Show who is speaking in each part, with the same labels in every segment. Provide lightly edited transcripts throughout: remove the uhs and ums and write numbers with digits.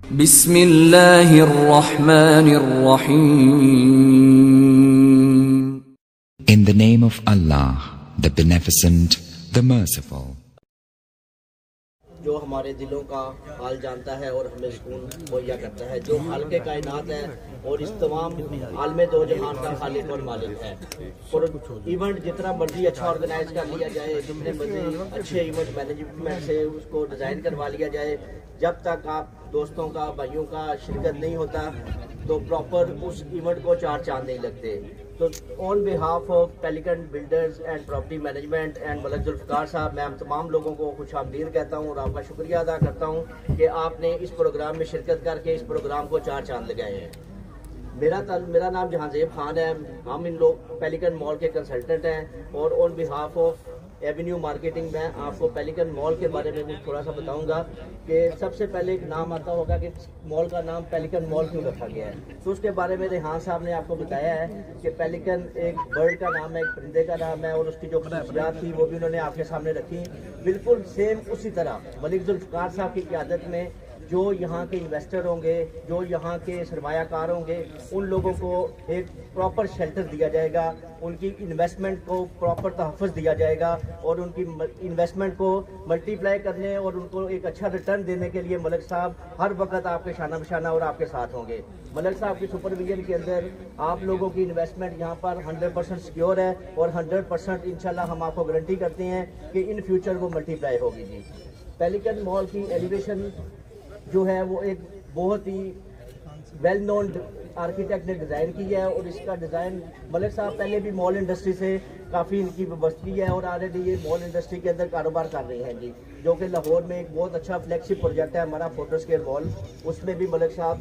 Speaker 1: बिस्मिल्लाहिर्रहमानिर्रहीम।
Speaker 2: In the name of Allah, the Beneficent, the Merciful.
Speaker 3: जो हमारे दिलों का हाल जानता है और हमें सुकून मुहैया करता है, जो खालिक़े कायनात है और इस तमाम आलमे दो जहान का खालिक और मालिक है। और इवेंट जितना मर्जी अच्छा ऑर्गेनाइज कर लिया जाए, जितने मर्जी अच्छे इवेंट मैनेजमेंट से उसको डिज़ाइन करवा लिया जाए, जब तक आप दोस्तों का भाइयों का शिरकत नहीं होता तो प्रॉपर उस इवेंट को चार चांद नहीं लगते। तो on behalf of Pelican builders and property management and Malak Zulfiqar साहब, मैं तमाम लोगों को खुशामदीद कहता हूँ और आपका शुक्रिया अदा करता हूँ कि आपने इस प्रोग्राम में शिरकत करके इस प्रोग्राम को चार चांद लगाए हैं। मेरा नाम जहांज़ेब खान है। हम इन लोग पेलिकन मॉल के कंसल्टेंट हैं और on behalf of avenue marketing में आपको पेलिकन मॉल के बारे में भी थोड़ा सा बताऊंगा कि सबसे पहले एक नाम आता होगा कि मॉल का नाम पेलिकन मॉल क्यों रखा गया है। तो उसके बारे में रेहान साहब ने आपको बताया है कि पेलिकन एक बर्ड का नाम है, एक परिंदे का नाम है और उसकी जो खसूसियात थी वो भी उन्होंने आपके सामने रखी। बिल्कुल सेम उसी तरह मलिक जुल्फ़िकार साहब की क़यादत में जो यहाँ के इन्वेस्टर होंगे, जो यहाँ के सरमायाकार होंगे, उन लोगों को एक प्रॉपर शेल्टर दिया जाएगा, उनकी इन्वेस्टमेंट को प्रॉपर तहफ़्फ़ुज़ दिया जाएगा और उनकी इन्वेस्टमेंट को मल्टीप्लाई करने और उनको एक अच्छा रिटर्न देने के लिए मलिक साहब हर वक्त आपके शाना बशाना और आपके साथ होंगे। मलिक साहब की सुपरविजन के अंदर आप लोगों की इन्वेस्टमेंट यहाँ पर 100% सिक्योर है और 100% इंशाल्लाह हम आपको गारंटी करते हैं कि इन फ्यूचर वो मल्टीप्लाई होगी जी। पेलिकन मॉल की एलिवेशन जो है वो एक बहुत ही वेल नोन आर्किटेक्ट ने डिज़ाइन की है और इसका डिज़ाइन मलिक साहब पहले भी मॉल इंडस्ट्री से काफ़ी इनकी वाबस्तगी है और ऑलरेडी ये मॉल इंडस्ट्री के अंदर कारोबार कर रही हैं जी। जो कि लाहौर में एक बहुत अच्छा फ्लैगशिप प्रोजेक्ट है हमारा फोटोस्केयर मॉल, उसमें भी मलिक साहब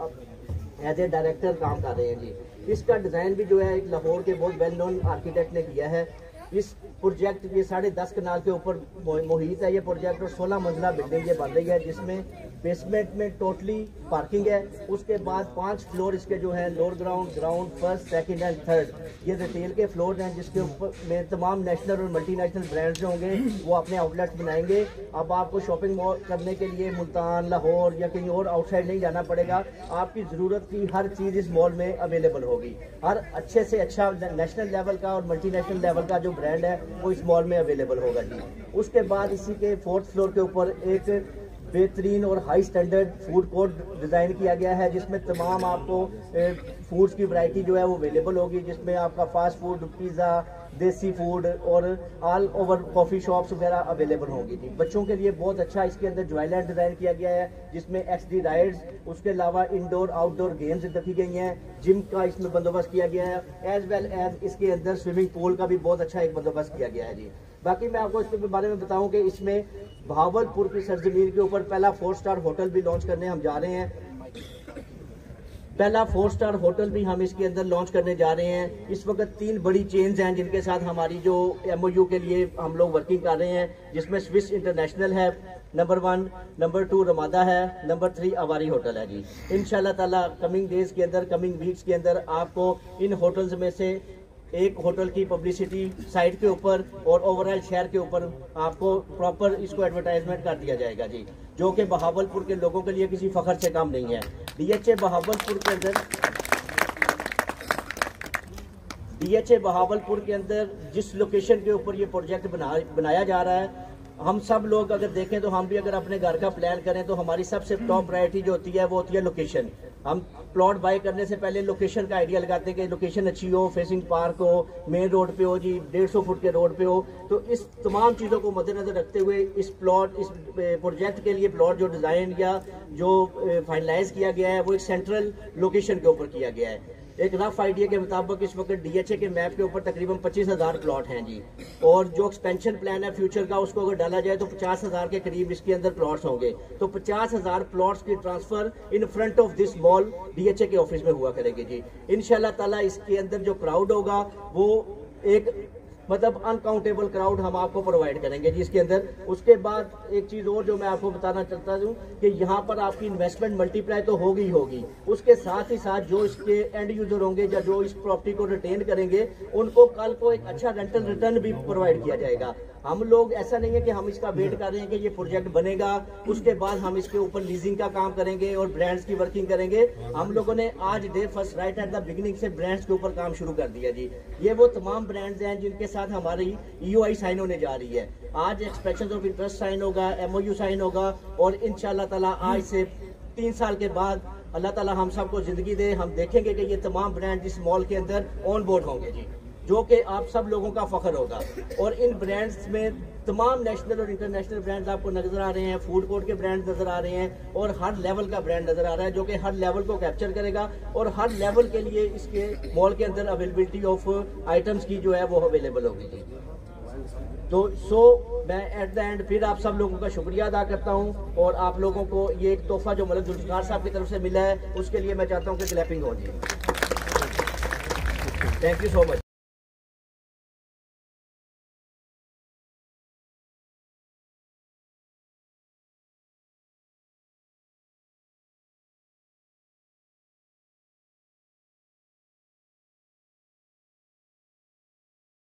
Speaker 3: एज ए डायरेक्टर काम कर रहे हैं जी। इसका डिज़ाइन भी जो है एक लाहौर के बहुत वेल नोन आर्किटेक्ट ने किया है। इस प्रोजेक्ट ये 10.5 कनाल के ऊपर मुहित है ये प्रोजेक्ट और 16 मंजिला बिल्डिंग ये बन रही है, जिसमें बेसमेंट में टोटली पार्किंग है। उसके बाद 5 फ्लोर इसके जो है lower ground, first, second and third ये रिटेल के फ्लोर हैं, जिसके ऊपर में तमाम नेशनल और मल्टीनेशनल ब्रांड्स जो होंगे वो अपने आउटलेट्स बनाएंगे। अब आपको शॉपिंग मॉल करने के लिए मुल्तान, लाहौर या कहीं और आउटसाइड नहीं जाना पड़ेगा। आपकी ज़रूरत की हर चीज़ इस मॉल में अवेलेबल होगी। हर अच्छे से अच्छा नेशनल लेवल का और मल्टीनेशनल लेवल का जो ब्रांड है वो इस मॉल में अवेलेबल होगा जी। उसके बाद इसी के 4th फ्लोर के ऊपर एक बेहतरीन और high standard food court design किया गया है, जिसमें तमाम आपको फूड्स की वैरायटी जो है वो अवेलेबल होगी, जिसमें आपका फास्ट फूड, पिज़्ज़ा, देसी फूड और ऑल ओवर कॉफ़ी शॉप्स वगैरह अवेलेबल होंगी जी। बच्चों के लिए बहुत अच्छा इसके अंदर ज्वाइलैंड डिज़ाइन किया गया है, जिसमें XD राइड्स, उसके अलावा इंडोर आउटडोर गेम्स रखी गई हैं, जिम का इसमें बंदोबस्त किया गया है, एज वेल एज इसके अंदर स्विमिंग पूल का भी बहुत अच्छा एक बंदोबस्त किया गया है जी। बाकी मैं आपको इसके बारे में बताऊं कि इसमें भावलपुर की सरजमीन के ऊपर पहला 4 स्टार होटल भी लॉन्च करने हम जा रहे हैं। पहला 4 स्टार होटल भी हम इसके अंदर लॉन्च करने जा रहे हैं। इस वक्त 3 बड़ी चेन्स हैं जिनके साथ हमारी जो MOU के लिए हम लोग वर्किंग कर रहे हैं, जिसमें स्विस इंटरनेशनल है नंबर 1, नंबर 2 रमादा है, नंबर 3 अवारी होटल है जी। इंशाल्लाह ताला कमिंग डेज के अंदर, कमिंग वीक्स के अंदर आपको इन होटल्स में से एक होटल की पब्लिसिटी साइट के ऊपर और ओवरऑल शहर के ऊपर आपको प्रॉपर इसको एडवर्टाइजमेंट कर दिया जाएगा जी, जो कि बहावलपुर के लोगों के लिए किसी फखर से कम नहीं है। DHA बहावलपुर के अंदर जिस लोकेशन के ऊपर ये प्रोजेक्ट बनाया जा रहा है, हम सब लोग अगर देखें तो हम भी अगर अपने घर का प्लान करें तो हमारी सबसे टॉप प्रायोरिटी जो होती है वो होती है लोकेशन। हम प्लॉट बाय करने से पहले लोकेशन का आइडिया लगाते हैं कि लोकेशन अच्छी हो, फेसिंग पार्क हो, मेन रोड पे हो जी, 150 फुट के रोड पे हो। तो इस तमाम चीज़ों को मद्देनजर रखते हुए इस प्रोजेक्ट के लिए प्लॉट जो डिज़ाइन या जो फाइनलाइज किया गया है वो एक सेंट्रल लोकेशन के ऊपर किया गया है। एक रफ आइडिया के मुताबिक इस वक्त DHA के मैप के ऊपर तकरीबन 25,000 प्लॉट हैं जी, और जो एक्सपेंशन प्लान है फ्यूचर का उसको अगर डाला जाए तो 50,000 के करीब इसके अंदर प्लॉट्स होंगे। तो 50,000 प्लॉट्स की transfer in front of this mall DHA के ऑफिस में हुआ करेगी जी। इंशाल्लाह ताला इसके अंदर जो क्राउड होगा वो एक मतलब अनकाउंटेबल क्राउड हम आपको प्रोवाइड करेंगे जी इसके अंदर। उसके बाद एक चीज़ और जो मैं आपको बताना चाहता हूँ कि यहाँ पर आपकी इन्वेस्टमेंट मल्टीप्लाई तो होगी होगी, उसके साथ ही साथ जो इसके एंड यूजर होंगे या जो इस प्रॉपर्टी को रिटेन करेंगे उनको कल को एक अच्छा रेंटल रिटर्न भी प्रोवाइड किया जाएगा। हम लोग ऐसा नहीं है कि हम इसका वेट कर रहे हैं कि ये प्रोजेक्ट बनेगा उसके बाद हम इसके ऊपर लीजिंग का काम करेंगे और ब्रांड्स की वर्किंग करेंगे। हम लोगों ने आज day first right at the beginning से ब्रांड्स के ऊपर काम शुरू कर दिया जी। ये वो तमाम ब्रांड्स हैं जिनके साथ हमारी EOI साइन होने जा रही है। आज एक्सप्रेशन ऑफ इंटरेस्ट साइन होगा, MOU साइन होगा और इंशाल्लाह ताला आज से 3 साल के बाद अल्लाह ताला हम सबको जिंदगी दे, हम देखेंगे कि ये तमाम ब्रांड इस मॉल के अंदर ऑन बोर्ड होंगे जी, जो कि आप सब लोगों का फख्र होगा। और इन ब्रांड्स में तमाम नेशनल और इंटरनेशनल ब्रांड्स आपको नजर आ रहे हैं, फूड कोर्ट के ब्रांड नजर आ रहे हैं और हर लेवल का ब्रांड नजर आ रहा है जो कि हर लेवल को कैप्चर करेगा और हर लेवल के लिए इसके मॉल के अंदर अवेलेबिलिटी ऑफ आइटम्स की जो है वो अवेलेबल होगी जी। तो मैं एट द एंड फिर आप सब लोगों का शुक्रिया अदा करता हूं और आप लोगों को ये एक तोहफा जो मलिक जुल्फ़िकार साहब की तरफ से मिला है उसके लिए मैं चाहता हूं कि क्लैपिंग हो जी। Thank you so much.